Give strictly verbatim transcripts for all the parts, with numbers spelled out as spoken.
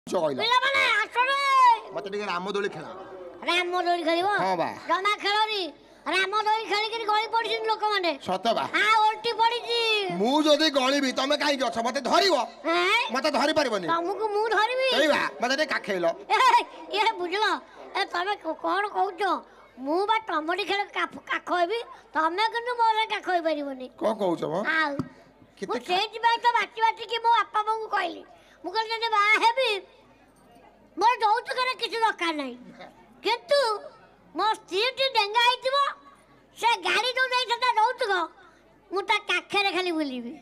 କହିଲା ପିଲା ମାନେ ଆସରେ ମତେ ଟିକେ ରାମ ଦୋଳି ଖେଳ। ରାମ ଦୋଳି ଖେଳିବ? ହଁ ବା। ଜମା ଖେଳନି। ରାମ ଦୋଳି ଖେଳିକି ଗଳି ପଡିଛନ୍ତି ଲୋକମାନେ। ସତ ବା। ଆ ଓଲଟି ପଡିଛି। ମୁଁ ଯଦି ଗଳିବି ତମେ କାହିଁକି ଅଛ? ମତେ ଧରିବ? ମତେ ଧରି ପାରିବନି। ତମକୁ ମୁଁ ଧରିବି? ଏଇ ବା ମତେ ଟିକେ କାଖେଇଲ। ଏ ବୁଝିଲ ଏ ତମେ କଣ କହୁଛ? ମୁଁ ବା ତମରି ଖେଳ କାଖ ହେବି, ତମେ କିନ୍ତୁ ମୋର କାଖ ହେଇ ପାରିବନି। କଣ କହୁଛ ମ? ଆଉ ମୁଁ ସେଇଥିପାଇଁ ତ ବାଟି ବାଟିକି ମୋ ବାପା ବୋଉଙ୍କୁ କହିଲି, ମୁଁ କହିଲି ଯଦି ବାହା ହେବି ମୋର ଯୌତୁକରେ କିଛି ଦରକାର ନାହିଁ, କିନ୍ତୁ ମୋ ସ୍ତ୍ରୀଟି ଡେଙ୍ଗା ହେଇଥିବ, ସେ ଗାଡ଼ି ଯୋଉ ଯାଇଥାନ୍ତା ଯୌତୁକ ମୁଁ ତା କାଖରେ ଖାଲି ବୁଲିବି।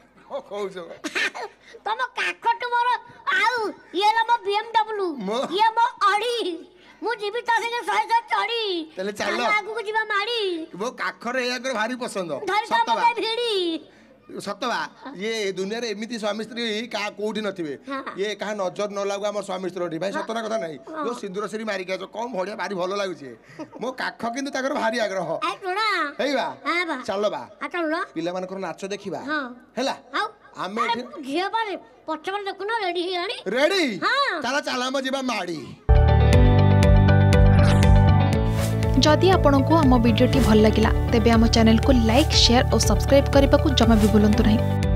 ତମ କାଖଠୁ ମୋର ଆଉ ଇଏ ମୋ ବିଏମଡବ୍ଲ୍ୟୁ, ଇଏ ମୋ ଅଡି, ମୁଁ ଯିବି ତା ସାଙ୍ଗେ ଶହେ ଶହେ ଚଢି, ତାହେଲେ ଚାଲ ଆଗକୁ ଯିବା ମାଡ଼ି। ମୋ କାଖରେ ଏଇଆଙ୍କର ଭାରି ପସନ୍ଦ। ସତ ବା ଭିଡ଼ି ସତ ବା। ଇଏ ଦୁନିଆରେ ଏମିତି ସ୍ୱାମୀ ସ୍ତ୍ରୀ କାହା କୋଉଠି ନଥିବେ। ଇଏ କାହା ନଜର ନ ଲାଗୁ ଆମ ସ୍ୱାମୀ ସ୍ତ୍ରୀ ଭାଇ ସତ ନା କଥା ନାହିଁ। ଯୋଉ ସିନ୍ଦୁର ସିରି ମାରିକି ଆସ କମ ଭଳିଆ ଭାରି ଭଲ ଲାଗୁଛି। ମୋ କାଖ କିନ୍ତୁ ତାଙ୍କର ଭାରି ଆଗ୍ରହ। ହେଇବା ଚାଲ ବା ପିଲାମାନଙ୍କର ନାଚ ଦେଖିବା ହେଲା। ଆମେ ଝିଅ ପାରେ ପଛରେ ଦେଖୁନ ରେଡି ହେଇଆଣି। ରେଡି ଚାଲ ଚାଲ ଆମ ଯିବା ମାଡ଼ି। जदि आपंक आम भिडी भल लगा तेब आम चैनल को लाइक शेयर और सब्सक्राइब करने को जमा भी भूलु नहीं।